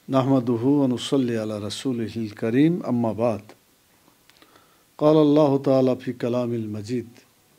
নাহমাদুহু ওয়া নুসাল্লি আলা রাসূলিহিল কারীম আম্মা বাদ قال الله تعالى في كلام المجيد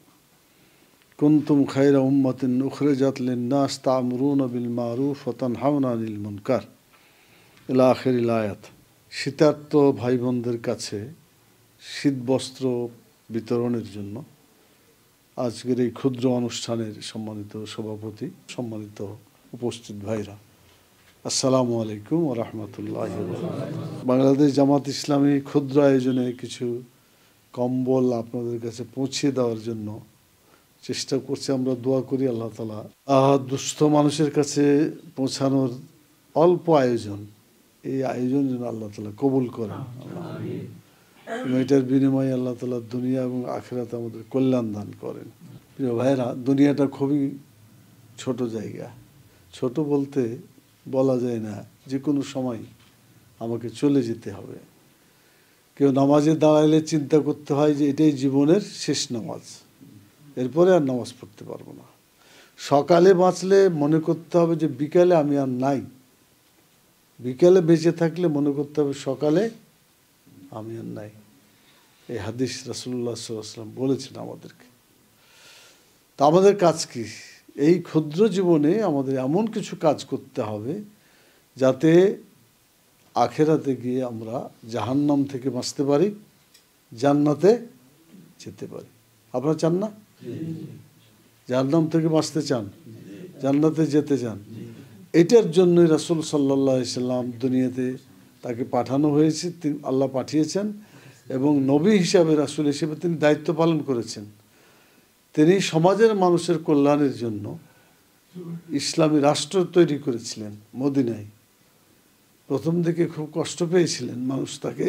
كنتم خير أمة أخرجت للناس تأمرون بالمعروف وتنهون عن المنكر إلى آخر الآيات। শীতার্ত ভাই বোনদের কাছে শীতবস্ত্র বিতরণের জন্য আজকের এই ক্ষুদ্র অনুষ্ঠানের সম্মানিত সভাপতি, সম্মানিত উপস্থিত ভাইরা, আসসালামু আলাইকুম ওয়া রাহমাতুল্লাহি ওয়া বারাকাতুহু। বাংলাদেশ জামাত ইসলামী ক্ষুদ্র আয়োজনে কিছু কম্বল আপনাদের কাছে পৌঁছে দেওয়ার জন্য চেষ্টা করছি। আমরা দোয়া করি আল্লাহ তাআলা দুস্থ মানুষের কাছে পৌঁছানোর অল্প আয়োজন, এই আয়োজন যেন আল্লাহ তাআলা কবুল করেন। এটার বিনিময়ে আল্লাহ তাআলা দুনিয়া এবং আখিরাতে আমাদের কল্যাণ দান করেন। প্রিয় ভাইরা, দুনিয়াটা খুবই ছোট জায়গা। ছোট বলতে বলা যায় না, যে কোনো সময় আমাকে চলে যেতে হবে। কেউ নামাজে দাঁড়াইলে চিন্তা করতে হয় যে এটাই জীবনের শেষ নামাজ, এরপরে আর নামাজ পড়তে পারবো না। সকালে বাঁচলে মনে করতে হবে যে বিকালে আমি আর নাই। বিকালে বেঁচে থাকলে মনে করতে হবে সকালে আমি আর নাই। এই হাদিস রাসূলুল্লাহ সাল্লাল্লাহু আলাইহি ওয়াসাল্লাম বলেছেন আমাদেরকে। তা আমাদের কাজ কি? এই ক্ষুদ্র জীবনে আমাদের এমন কিছু কাজ করতে হবে যাতে আখেরাতে গিয়ে আমরা জাহান্নাম থেকে বাঁচতে পারি, জান্নাতে যেতে পারি। আপনারা চান না? জাহান্নাম থেকে বাঁচতে চান, জান্নাতে যেতে চান। এটার জন্যই রাসূল সাল্লাল্লাহু আলাইহি সাল্লাম দুনিয়াতে তাকে পাঠানো হয়েছে, তিনি আল্লাহ পাঠিয়েছেন এবং নবী হিসাবে, রাসূল হিসেবে তিনি দায়িত্ব পালন করেছেন। তিনি সমাজের মানুষের কল্যাণের জন্য ইসলামী রাষ্ট্র তৈরি করেছিলেন মদিনায়। প্রথম দিকে খুব কষ্ট পেয়েছিলেন মানুষ, তাকে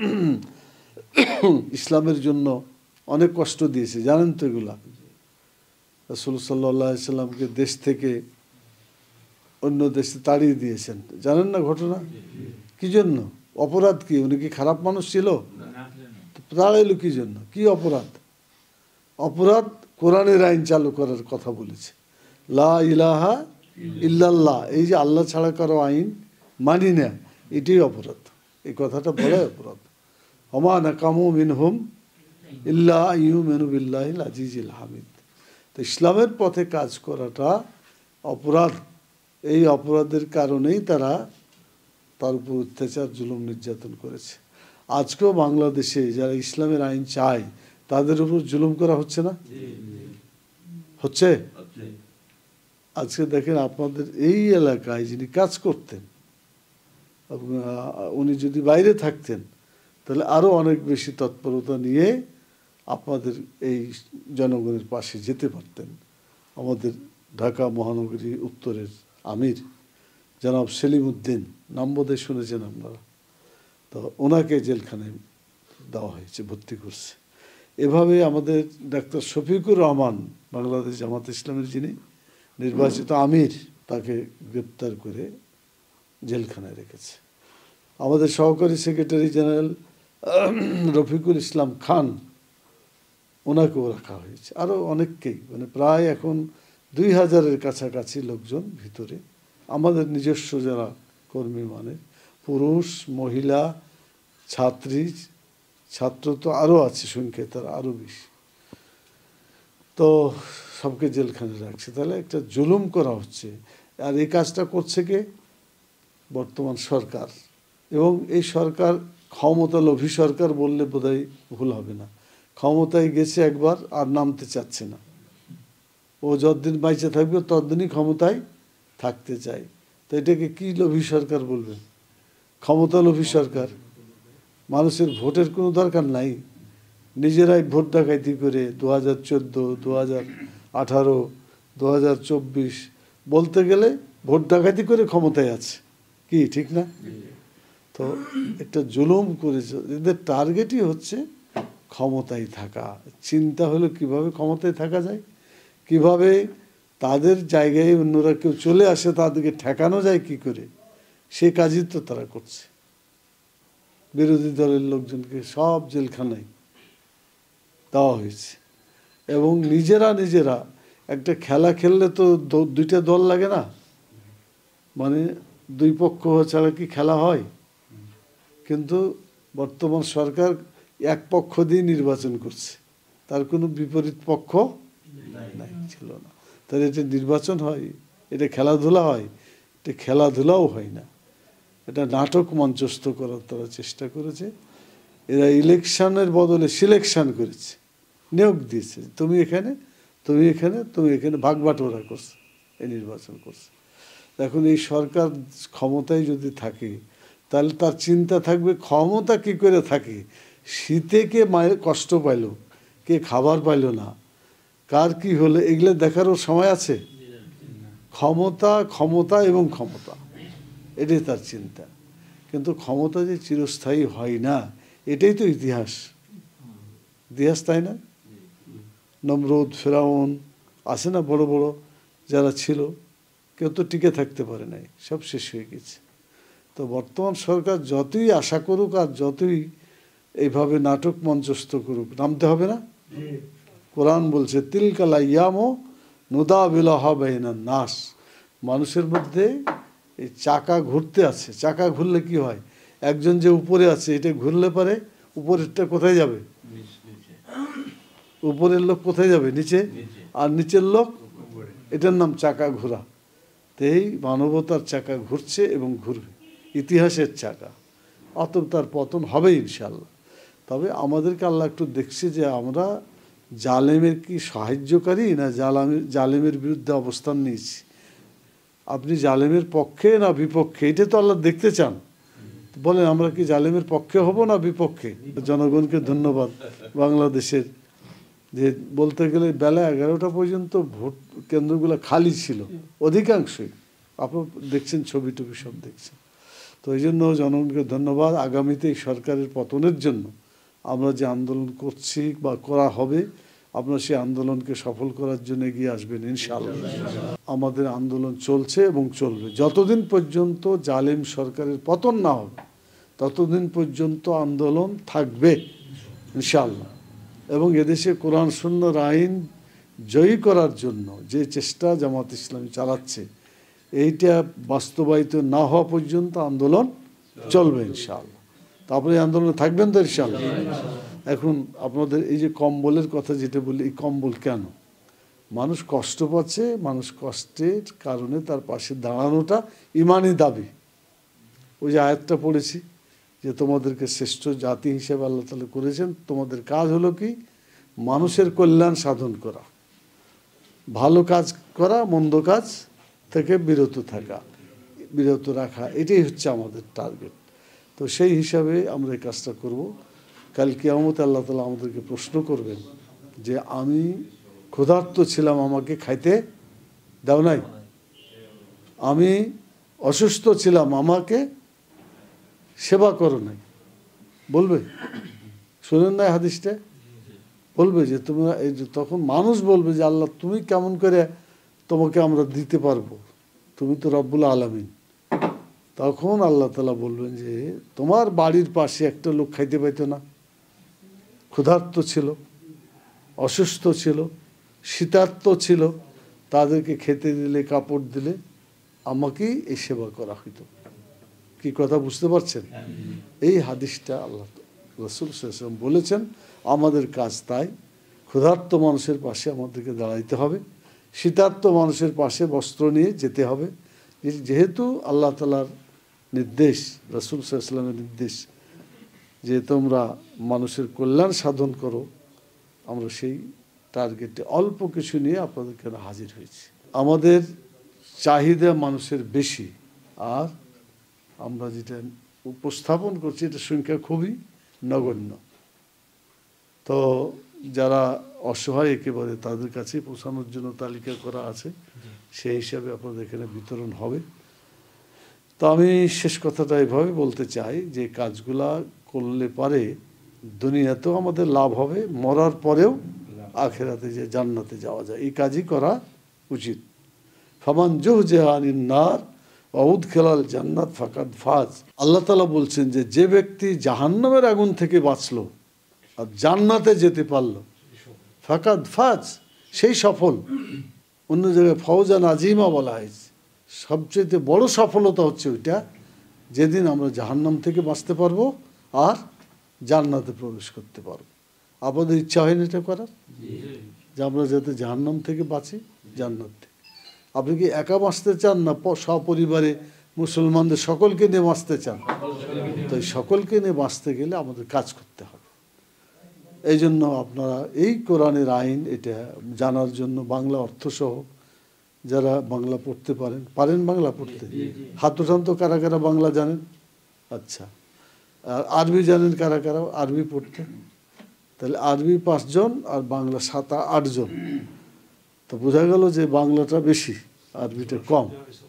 ইসলামের জন্য অনেক কষ্ট দিয়েছে, জানেন তো এগুলা। রাসূল সাল্লাল্লাহু আলাইহি সাল্লামকে দেশ থেকে অন্য দেশে তাড়িয়ে দিয়েছেন, জানেন না ঘটনা? কি জন্য? অপরাধ কি? উনি কি খারাপ মানুষ ছিল? তাড়াইলো কি জন্য? কি অপরাধ? অপরাধ কোরআনের আইন চালু করার কথা বলেছে, লা ইলাহা ইল্লাল্লাহ, এই যে আল্লাহ ছাড়া কারো আইন মানি না, এটাই অপরাধ। এই কথাটা বলাই অপরাধ। ওমা নাকামু মিনহুম ইল্লা ইউমিনু বিল্লাহিল আজিজিল হামিদ। তো ইসলামের পথে কাজ করাটা অপরাধ। এই অপরাধের কারণেই তারা তার উপর অত্যাচার, জুলুম, নির্যাতন করেছে। আজকেও বাংলাদেশে যারা ইসলামের আইন চায় তাদের উপর জুলুম করা হচ্ছে না? হচ্ছে। আজকে দেখেন, আপনাদের এই এলাকায় যিনি কাজ করতেন, উনি যদি বাইরে থাকতেন তাহলে আরো অনেক বেশি তৎপরতা নিয়ে আপনাদের এই জনগণের পাশে যেতে পারতেন। আমাদের ঢাকা মহানগরী উত্তরের আমির জনাব সেলিম উদ্দিন, নাম বোধহয় শুনেছেন আপনারা, তো ওনাকে জেলখানায় দেওয়া হয়েছে, ভর্তি করছে। এভাবে আমাদের ডাক্তার শফিকুর রহমান, বাংলাদেশ জামাত ইসলামের যিনি নির্বাচিত আমির, তাকে গ্রেপ্তার করে জেলখানায় রেখেছে। আমাদের সহকারী সেক্রেটারি জেনারেল রফিকুল ইসলাম খান, ওনাকেও রাখা হয়েছে। আরও অনেককেই, মানে প্রায় এখন 2000-এর কাছাকাছি লোকজন ভিতরে। আমাদের নিজস্ব যারা কর্মী, মানে পুরুষ, মহিলা, ছাত্রী, ছাত্র তো আরও আছে সংখ্যায়, তারা আরও বেশি। তো সবকে জেলখানায় রাখছে। তাহলে একটা জুলুম করা হচ্ছে। আর এই কাজটা করছে কে? বর্তমান সরকার। এবং এই সরকার ক্ষমতালোভী সরকার বললে বোধহয় ভুল হবে না। ক্ষমতায় গেছে একবার, আর নামতে চাচ্ছে না। ও যতদিন বাইচে থাকবে ততদিনই ক্ষমতায় থাকতে চায়। তো এটাকে কি লোভী সরকার বলবেন? ক্ষমতালোভী সরকার। মানুষের ভোটের কোনো দরকার নাই, নিজেরাই ভোট ডাকাইতি করে 2014, 2018, 2024 বলতে গেলে ভোট ডাকাইতি করে ক্ষমতায় আছে। কি ঠিক না? তো একটা জুলুম করেছে। এদের টার্গেটই হচ্ছে ক্ষমতায় থাকা। চিন্তা হলো কিভাবে ক্ষমতায় থাকা যায়, কিভাবে তাদের জায়গায় অন্যরা কেউ চলে আসে তাদেরকে ঠেকানো যায় কি করে, সে কাজই তো তারা করছে। বিরোধী দলের লোকজনকে সব জেলখানায় দেওয়া হয়েছে। এবং নিজেরা একটা খেলা খেললে তো দুইটা দল লাগে না, মানে দুই পক্ষ ছাড়া কি খেলা হয়? কিন্তু বর্তমান সরকার এক পক্ষ দিয়ে নির্বাচন করছে, তার কোনো বিপরীত পক্ষ নাই, ছিল না। তাহলে এটা নির্বাচন হয়? এটা খেলাধুলা হয়? এটা খেলাধুলাও হয় না, এটা নাটক মঞ্চস্থ করার তারা চেষ্টা করেছে। এরা ইলেকশনের বদলে সিলেকশন করেছে, নিয়োগ দিয়েছে, তুমি এখানে, তুমি এখানে, তুমি এখানে, ভাগবাটোয়ারা করছে, এই নির্বাচন করছে। এখন এই সরকার ক্ষমতায় যদি থাকে তাহলে তার চিন্তা থাকবে ক্ষমতা কি করে থাকে, শীতে কে মায়ের কষ্ট পাইল, কে খাবার পাইল না, কার কি হলো, এগুলো দেখারও সময় আছে? ক্ষমতা, ক্ষমতা এবং ক্ষমতা, এটাই তার চিন্তা। কিন্তু ক্ষমতা যে চিরস্থায়ী হয় না, এটাই তো ইতিহাস, ইতিহাস, তাই না? নমরুদ, ফেরাউন আছে না, বড় বড় যারা ছিল, কেউ তো টিকে থাকতে পারে নাই, সব শেষ হয়ে গেছে। তো বর্তমান সরকার যতই আশা করুক আর যতই এইভাবে নাটক মঞ্চস্থ করুক, নামতে হবে না? কোরআন বলছে তিলকাল আইয়ামু নুদাবিলুহা বাইনান নাস, মানুষের মধ্যে এই চাকা ঘুরতে আছে। চাকা ঘুরলে কি হয়, একজন যে উপরে আছে এটা ঘুরলে পারে উপরেরটা কোথায় যাবে? উপরের লোক কোথায় যাবে? নিচে। আর নিচের লোক, এটার নাম চাকা ঘোরা। তো এই মানবতার চাকা ঘুরছে এবং ঘুরবে, ইতিহাসের চাকা, অতএব তার পতন হবে ইনশাল্লাহ। তবে আমাদেরকে আল্লাহ একটু দেখছে যে আমরা জালেমের কি সাহায্যকারী না জালেমের বিরুদ্ধে অবস্থান নিয়েছি। আপনি জালেমের পক্ষে না বিপক্ষে, এটা তো আল্লাহ দেখতে চান। বলেন আমরা কি জালেমের পক্ষে হব না বিপক্ষে? জনগণকে ধন্যবাদ বাংলাদেশের, যে বলতে গেলে বেলা 11টা পর্যন্ত ভোট কেন্দ্রগুলো খালি ছিল অধিকাংশই, আপনার দেখছেন ছবি টবি সব দেখছেন। তো এই জন্য জনগণকে ধন্যবাদ। আগামীতে এই সরকারের পতনের জন্য আমরা যে আন্দোলন করছি বা করা হবে, আপনারা সেই আন্দোলনকে সফল করার জন্য এগিয়ে আসবেন ইনশাআল্লাহ। আমাদের আন্দোলন চলছে এবং চলবে যতদিন পর্যন্ত জালেম সরকারের পতন না হবে, ততদিন পর্যন্ত আন্দোলন থাকবে ইনশাআল্লাহ। এবং এদেশে কোরআন সুন্নাহর আইন জয়ী করার জন্য যে চেষ্টা জামাত ইসলামী চালাচ্ছে, এইটা বাস্তবায়িত না হওয়া পর্যন্ত আন্দোলন চলবে ইনশাআল্লাহ। তারপরে এই আন্দোলনে থাকবেন তো ইনশাআল্লাহ। এখন আপনাদের এই যে কম্বলের কথা যেটা বলি, এই কম্বল কেন? মানুষ কষ্ট পাচ্ছে, মানুষ কষ্টের কারণে তার পাশে দাঁড়ানোটা ইমানি দাবি। ওই যে আয়াতটা পড়েছি যে তোমাদেরকে শ্রেষ্ঠ জাতি হিসেবে আল্লাহ তাআলা করেছেন, তোমাদের কাজ হলো কি, মানুষের কল্যাণ সাধন করা, ভালো কাজ করা, মন্দ কাজ থেকে বিরত থাকা, বিরত রাখা, এটাই হচ্ছে আমাদের টার্গেট। তো সেই হিসাবে আমরা এই কাজটা করব। কাল কিয়ামতে আল্লাহ তাআলা আমাদেরকে প্রশ্ন করবেন যে আমি ক্ষুধার্ত ছিলাম, আমাকে খাইতে দাও নাই, আমি অসুস্থ ছিলাম, আমাকে সেবা করো নাই, বলবে? শোনেন না হাদিসটা? বলবে যে তোমরা এই, তখন মানুষ বলবে যে আল্লাহ তুমি কেমন করে তোমাকে আমরা দিতে পারবো, তুমি তো রব্বুল আলামিন। তখন আল্লাহ তাআলা বলবেন যে তোমার বাড়ির পাশে একটা লোক খাইতে পাইতো না, ক্ষুধার্ত ছিল, অসুস্থ ছিল, শীতার্ত ছিল, তাদেরকে খেতে দিলে, কাপড় দিলে, আমাকেই এই সেবা করা হইতো। কি কথা বুঝতে পারছেন? এই হাদিসটা আল্লাহ রাসূল সাল্লাল্লাহু আলাইহি ওয়াসাল্লাম বলেছেন। আমাদের কাজ তাই, ক্ষুধার্ত মানুষের পাশে আমাদেরকে দাঁড়াইতে হবে, শীতার্ত মানুষের পাশে বস্ত্র নিয়ে যেতে হবে। যেহেতু আল্লাহ তাআলার নির্দেশ, রাসূল সাল্লাল্লাহু আলাইহি ওয়াসাল্লামের নির্দেশ যে তোমরা মানুষের কল্যাণ সাধন করো, আমরা সেই টার্গেটে অল্প কিছু নিয়ে আপনাদের এখানে হাজির হয়েছি। আমাদের চাহিদা মানুষের বেশি, আর আমরা যেটা উপস্থাপন করছি এটা সংখ্যা খুবই নগণ্য। তো যারা অসহায় একেবারে তাদের কাছে পৌঁছানোর জন্য তালিকা করা আছে, সেই হিসাবে আপনাদের এখানে বিতরণ হবে। তো আমি শেষ কথাটা এভাবে বলতে চাই যে কাজগুলা করলে পারে দুনিয়াতেও আমাদের লাভ হবে, মরার পরেও আখিরাতে যে জান্নাতে যাওয়া যায়, এই কাজই করা উচিত। ফামান জুহজিহা আনিন নার ওয়া উদখিলাল জান্নাত ফাকাদ ফাজ। আল্লাহ তাআলা বলছেন যে যে ব্যক্তি জাহান্নামের আগুন থেকে বাঁচলো আর জান্নাতে যেতে পারলো, ফাকাদ ফাজ, সেই সফল। অন্য জায়গায় ফওজান আজিমা বলা হয়েছে, সবচেয়ে বড় সফলতা হচ্ছে ওইটা, যেদিন আমরা জাহান্নাম থেকে বাঁচতে পারবো আর জান্নাতে প্রবেশ করতে পারবো। আপনাদের ইচ্ছা হয়নি এটা করার, যে আমরা যাতে জাহান্নাম থেকে বাঁচি, জান্নাত থেকে? আপনি কি একা বাঁচতে চান না সপরিবারে মুসলমানদের সকলকে নিয়ে বাঁচতে চান? তো এই সকলকে নিয়ে বাঁচতে গেলে আমাদের কাজ করতে হবে। এই জন্য আপনারা এই কোরআনের আইন এটা জানার জন্য বাংলা অর্থসহ যারা বাংলা পড়তে পারেন বাংলা পড়তে হাত উঠান তো, কারা কারা বাংলা জানেন? আচ্ছা, আর আরবি জানেন কারা কারা আরবি পড়তে? তাহলে আরবি 5 জন আর বাংলা 7-8 জন। তো বোঝা গেল যে বাংলাটা বেশি, আরবিটা কম।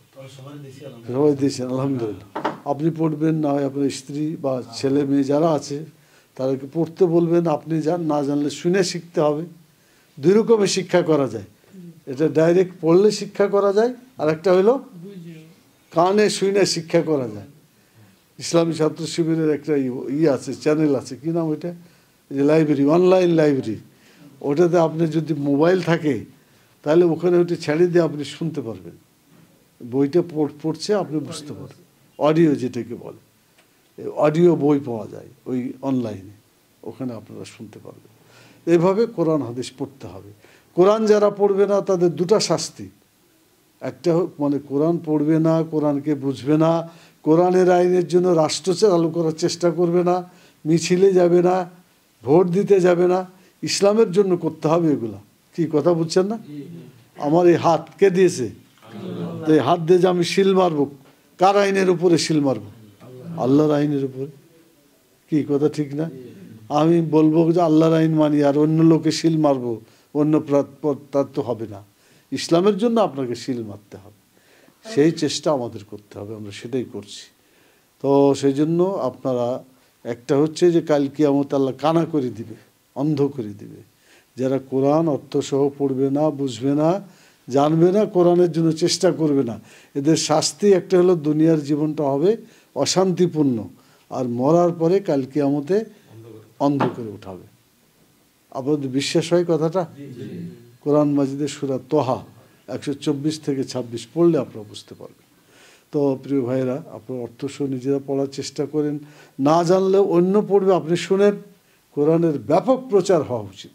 সবাই দিয়েছেন, আলহামদুলিল্লাহ। আপনি পড়বেন, না হয় আপনার স্ত্রী বা ছেলে মেয়ে যারা আছে তাদেরকে পড়তে বলবেন। আপনি না জানলে শুনে শিখতে হবে। 2 রকমের শিক্ষা করা যায়, এটা ডাইরেক্ট পড়লে শিক্ষা করা যায়, আর একটা হলো কানে শুনে শিক্ষা করা যায়। ইসলামী ছাত্র শিবিরের একটা আছে, চ্যানেল আছে, কি নাম ওইটা, যে লাইব্রেরি, অনলাইন লাইব্রেরি। ওটাতে আপনি যদি মোবাইল থাকে তাহলে ওখানে ওইটা ছেড়ে দিয়ে আপনি শুনতে পারবেন, বইটা পড়ছে আপনি বুঝতে পারবেন। অডিও যেটাকে বলে, অডিও বই পাওয়া যায় ওই অনলাইনে, ওখানে আপনারা শুনতে পারবেন। এইভাবে কোরআন হাদিস পড়তে হবে। কোরআন যারা পড়বে না তাদের 2টা শাস্তি। একটা মানে কোরআন পড়বে না, কোরআনকে বুঝবে না, কোরআনের আইনের জন্য রাষ্ট্র চালু করার চেষ্টা করবে না, মিছিলে যাবে না, ভোট দিতে যাবে না। ইসলামের জন্য করতে হবে এগুলা। কি কথা বুঝছেন না? আমার এই হাত কে দিয়েছে? তো এই হাত দিয়ে যে আমি শিল মারবো, কার আইনের উপরে শিল মারবো? আল্লাহর আইনের উপরে। কি কথা ঠিক না? আমি বলবো যে আল্লাহর আইন মানি আর অন্য লোকে শিল মারবো, অন্য তার তো হবে না। ইসলামের জন্য আপনাকে শিল মারতে হবে, সেই চেষ্টা আমাদের করতে হবে, আমরা সেটাই করছি। তো সেই জন্য আপনারা, একটা হচ্ছে যে কাল কিয়ামত আল্লাহ কানা করে দিবে, অন্ধ করে দিবে। যারা কোরআন অর্থসহ পড়বে না, বুঝবে না, জানবে না, কোরআনের জন্য চেষ্টা করবে না, এদের শাস্তি একটা হলো দুনিয়ার জীবনটা হবে অশান্তিপূর্ণ, আর মরার পরে কাল কিয়ামতে অন্ধ করে উঠাবে। আপনাদের বিশ্বাস হয় কথাটা? কোরআন মাজিদের সূরা তোহা 124 থেকে 26 পড়লে আপনারা বুঝতে পারবেন। তো প্রিয় ভাইয়েরা, আপনারা অর্থসহ নিজেরা পড়ার চেষ্টা করেন, না জানলেও অন্য পড়বে, আপনি শুনেন। কোরআনের ব্যাপক প্রচার হওয়া উচিত।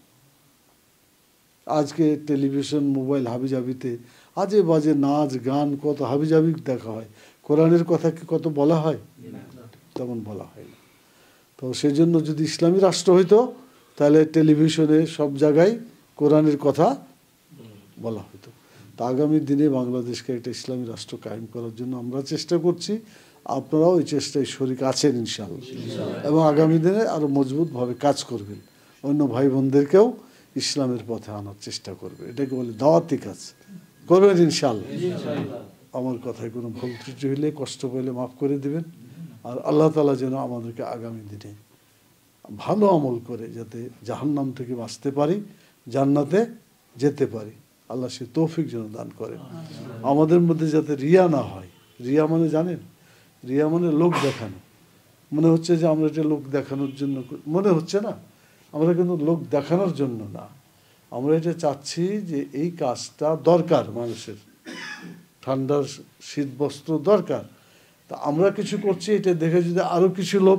আজকে টেলিভিশন, মোবাইল, হাবিজাবিতে আজে বাজে নাচ গান, কত হাবিজাবি দেখা হয়। কোরআনের কথা কি কত বলা হয়? তেমন বলা হয় না। তো সেই জন্য যদি ইসলামী রাষ্ট্র হইতো তাহলে টেলিভিশনে সব জায়গায় কোরআনের কথা বলা হতো। তা আগামী দিনে বাংলাদেশকে একটা ইসলামী রাষ্ট্র কায়েম করার জন্য আমরা চেষ্টা করছি। আপনারাও এই চেষ্টায় শরিক আছেন ইনশাআল্লাহ, এবং আগামী দিনে আরও মজবুতভাবে কাজ করবেন। অন্য ভাই বোনদেরকেও ইসলামের পথে আনার চেষ্টা করবে। এটাকে বলে দাওয়াতি কাজ করবেন ইনশাআল্লাহ। আমার কথায় কোনো ভুল ত্রুটি হইলে, কষ্ট পেলে মাফ করে দিবেন। আর আল্লাহ তাআলা যেন আমাদেরকে আগামী দিনে ভালো আমল করে যাতে জাহান্নাম থেকে বাঁচতে পারি, জান্নাতে যেতে পারি, আল্লাহ সে তৌফিক যেন দান করেন। আমাদের মধ্যে যাতে রিয়া না হয়। রিয়া মানে জানেন? রিয়া মানে লোক দেখানো। মনে হচ্ছে যে আমরা এটা লোক দেখানোর জন্য, মনে হচ্ছে না, আমরা কিন্তু লোক দেখানোর জন্য না। আমরা এটা চাচ্ছি যে এই কাজটা দরকার, মানুষের ঠান্ডার শীত বস্ত্র দরকার। তা আমরা কিছু করছি, এটা দেখে যদি আরও কিছু লোক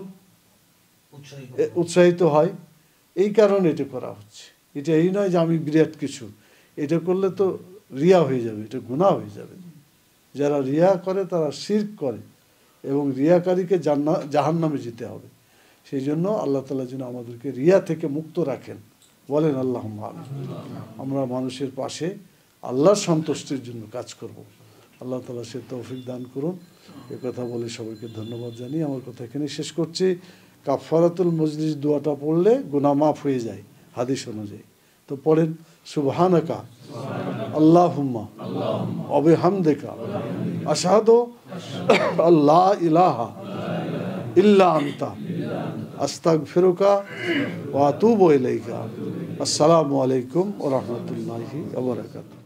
উৎসাহিত হয়, এই কারণে এটা করা হচ্ছে। এটা এই নয় যে আমি বিরাট কিছু, এটা করলে তো রিয়া হয়ে যাবে, এটা গুনাহ হয়ে যাবে। যারা রিয়া করে তারা শিরক করে, এবং রিয়াকারীকে জাহান্নামে যেতে হবে। সেই জন্য আল্লাহ তাআলা যেন আমাদেরকে রিয়া থেকে মুক্ত রাখেন, বলেন আল্লাহুম্মা আমিন। আমরা মানুষের পাশে আল্লাহর সন্তুষ্টির জন্য কাজ করব। আল্লাহ তাআলা সে তৌফিক দান করুন। এ কথা বলে সবাইকে ধন্যবাদ জানিয়ে আমার কথা এখানে শেষ করছি। কাফারাতুল মজলিস দোয়াটা পড়লে গুনাহ মাফ হয়ে যায় হাদিস অনুযায়ী। তো পড়েন, সুবহানাকা আল্লাহুম্মা ওয়া বিহামদিকা আশহাদু আল্লা ইলাহা ইল্লা আনতা আস্তাগফিরুকা ওয়া আতুবু ইলাইকা। আসসালামু আলাইকুম ওয়া রাহমাতুল্লাহি ওয়া বারাকাতুহু।